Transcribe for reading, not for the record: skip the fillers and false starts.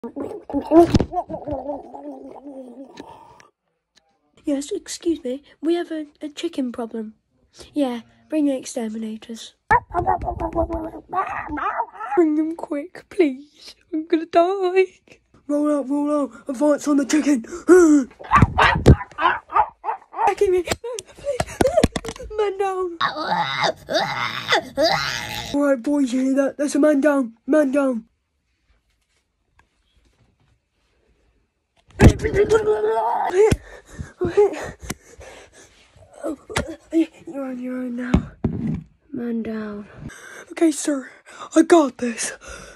Yes, excuse me. We have a chicken problem. Yeah, bring the exterminators. Bring them quick, please. I'm gonna die. Roll out. Advance on the chicken. Attacking me. Please. Man down. Alright, boys, you hear that? There's a man down. Man down. You're on your own now. Man down. Okay, sir. I got this.